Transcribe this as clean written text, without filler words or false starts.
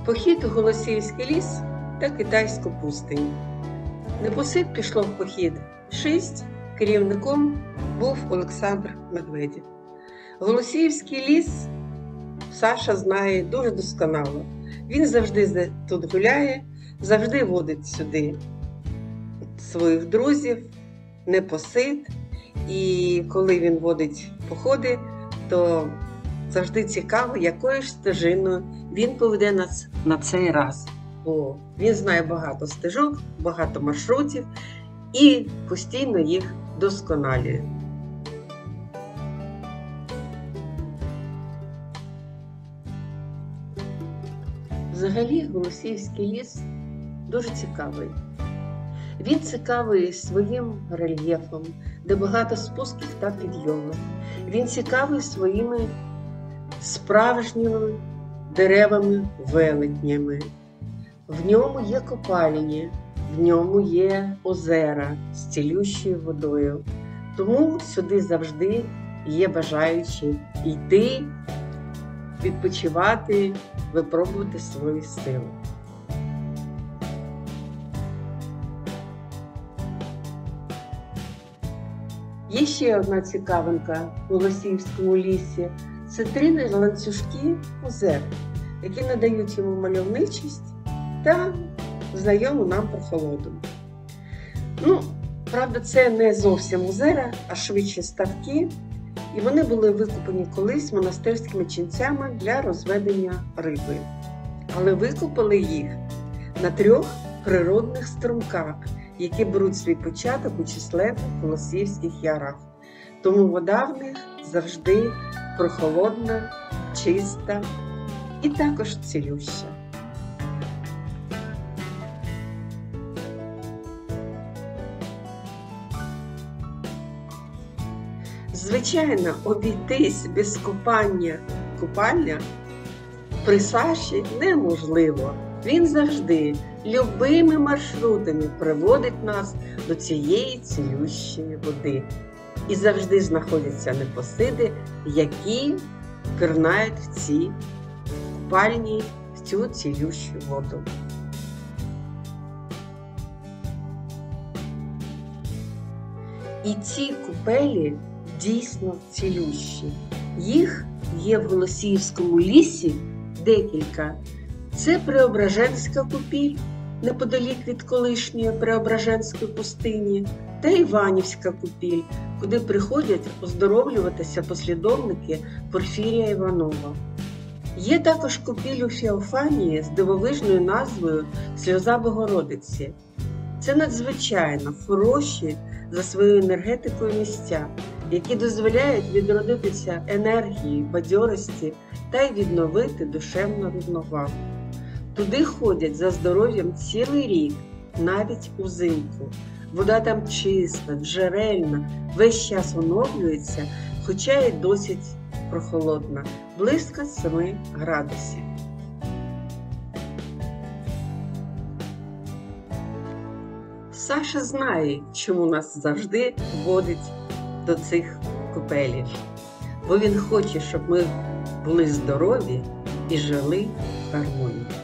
Похід у Голосіївський ліс та Китайську пустиню. Непосид пішло в похід 6, керівником був Олександр Медведєв. Голосіївський ліс Саша знає дуже досконало. Він завжди тут гуляє, завжди водить сюди своїх друзів, Непосид. І коли він водить походи, то завжди цікаво, якою ж стежиною він поведе нас на цей раз. Бо він знає багато стежок, багато маршрутів і постійно їх досконалює. Взагалі, Голосіївський ліс дуже цікавий. Він цікавий своїм рельєфом, де багато спусків та підйомів. Він цікавий своїми справжніми деревами-велетнями. В ньому є копальні, в ньому є озера з цілющою водою. Тому сюди завжди є бажаючі йти, відпочивати, випробувати свої сили. Є ще одна цікавинка в Голосіївському лісі. Це 3 ланцюжки озер, які надають йому мальовничість та знайому нам прохолоду. Правда, це не зовсім озера, а швидше ставки. І вони були викопані колись монастирськими ченцями для розведення риби. Але викопали їх на 3 природних струмках, які беруть свій початок у численних Голосіївських ярах. Тому вода в них завжди прохолодна, чиста і також цілюща. Звичайно, обійтись без купання при Саші неможливо. Він завжди любими маршрутами приводить нас до цієї цілющої води. І завжди знаходяться непосиди, які пірнають в ці купальні, в цю цілющу воду. І ці купелі дійсно цілющі. Їх є в Голосіївському лісі декілька. Це Преображенська купіль, неподалік від колишньої Преображенської пустині, та Іванівська купіль, куди приходять оздоровлюватися послідовники Порфірія Іванова. Є також купіль у Феофанії з дивовижною назвою «Сльоза Богородиці». Це надзвичайно хороші за своєю енергетикою місця, які дозволяють відродитися енергії, бадьорості та й відновити душевну рівновагу. Туди ходять за здоров'ям цілий рік, навіть узимку. Вода там чиста, джерельна, весь час оновлюється, хоча й досить прохолодна, близько 7 градусів. Саша знає, чому нас завжди водить до цих купелів. Бо він хоче, щоб ми були здорові і жили в гармонії.